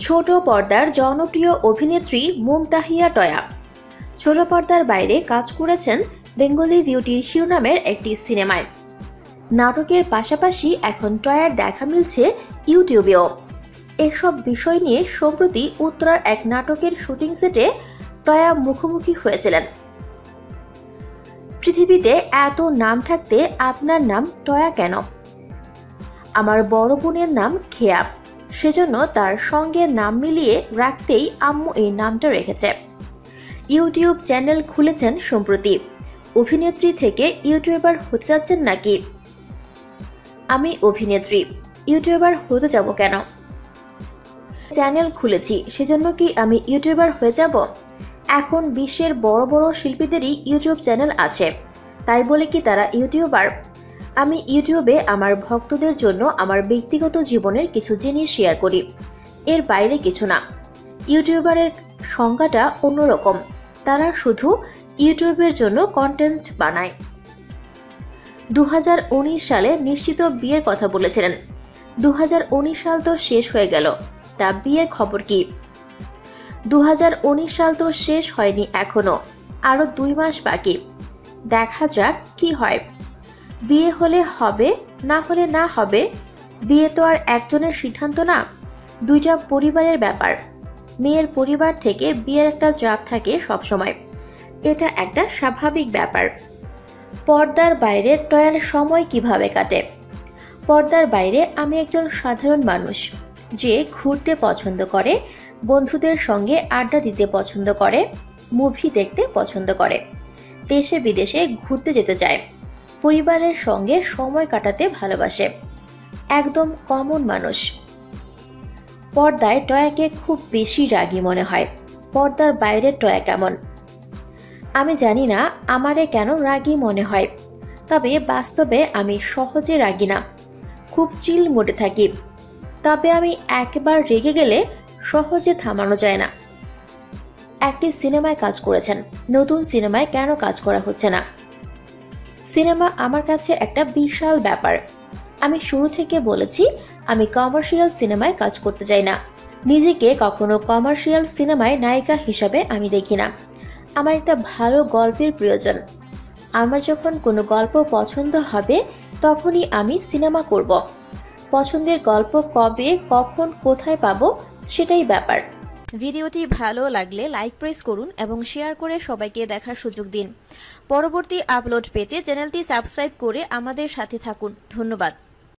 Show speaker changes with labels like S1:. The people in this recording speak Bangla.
S1: ছোট পর্দার জনপ্রিয় অভিনেত্রী মুমতাহিয়া টয়া ছোট পর্দার বাইরে কাজ করেছেন বেঙ্গলি বিউটির শিরোনামের একটি সিনেমায়। নাটকের পাশাপাশি এখন টয়ার দেখা মিলছে ইউটিউবেও। এসব বিষয় নিয়ে সম্প্রতি উত্তরার এক নাটকের শুটিং সেটে টয়া মুখোমুখি হয়েছিলেন। পৃথিবীতে এত নাম থাকতে আপনার নাম টয়া কেন? আমার বড় বোনের নাম খেয়া, সেজন্য তার সঙ্গে নাম মিলিয়ে রাখতেই আম্মু এই নামটা রেখেছে। ইউটিউব চ্যানেল খুলেছেন সম্প্রতি। অভিনেত্রী থেকে ইউটিউবার হতে যাচ্ছেন নাকি? আমি অভিনেত্রী, ইউটিউবার হতে যাব কেন? চ্যানেল খুলেছি, সেজন্য কি আমি ইউটিউবার হয়ে যাব? এখন বিশ্বের বড় বড় শিল্পীদেরই ইউটিউব চ্যানেল আছে, তাই বলে কি তারা ইউটিউবার? আমি ইউটিউবে আমার ভক্তদের জন্য আমার ব্যক্তিগত জীবনের কিছু জিনিস শেয়ার করি, এর বাইরে কিছু না। ইউটিউবারের সংজ্ঞাটা অন্যরকম, তারা শুধু ইউটিউবের জন্য কন্টেন্ট বানায়। 2019 সালে নিশ্চিত বিয়ের কথা বলেছিলেন। 2019 সাল তো শেষ হয়ে গেল, তা বিয়ের খবর কি? 2019 সাল তো শেষ হয়নি এখনো, আরো 2 মাস বাকি। দেখা যাক কি হয়। বিয়ে হলে হবে, না হলে না হবে। বিয়ে তো আর একজনের সিদ্ধান্ত না, দুইটা পরিবারের ব্যাপার। মেয়ের পরিবার থেকে বিয়ের একটা চাপ থাকে সবসময়, এটা একটা স্বাভাবিক ব্যাপার। পর্দার বাইরে টয়ার সময় কিভাবে কাটে? পর্দার বাইরে আমি একজন সাধারণ মানুষ যে ঘুরতে পছন্দ করে, বন্ধুদের সঙ্গে আড্ডা দিতে পছন্দ করে, মুভি দেখতে পছন্দ করে, দেশে বিদেশে ঘুরতে যেতে চায়, পরিবারের সঙ্গে সময় কাটাতে ভালোবাসে। একদম কমন মানুষ। পর্দায় টয়াকে খুব বেশি রাগী মনে হয়। পর্দার বাইরে টয়া কেমন? আমি জানি না আমারে কেন রাগী মনে হয়, তবে বাস্তবে আমি সহজে রাগী না, খুব চিল মোডে থাকি। তবে আমি একবার রেগে গেলে সহজে থামানো যায় না। একটি সিনেমায় কাজ করেছেন, নতুন সিনেমায় কেন কাজ করা হচ্ছে না? সিনেমা আমার কাছে একটা বিশাল ব্যাপার। আমি শুরু থেকে বলেছি আমি কমার্শিয়াল সিনেমায় কাজ করতে চাই না। নিজেকে কখনো কমার্শিয়াল সিনেমায় নায়িকা হিসাবে আমি দেখি না। আমার একটা ভালো গল্পের প্রয়োজন। আমার যখন কোনো গল্প পছন্দ হবে তখনই আমি সিনেমা করব। পছন্দের গল্প কবে, কখন, কোথায় পাবো সেটাই ব্যাপার। ভিডিওটি ভালো লাগলে লাইক প্রেস করুন এবং শেয়ার করে সবাইকে দেখার সুযোগ দিন। পরবর্তী আপলোড পেতে চ্যানেলটি সাবস্ক্রাইব করে আমাদের সাথে থাকুন। ধন্যবাদ।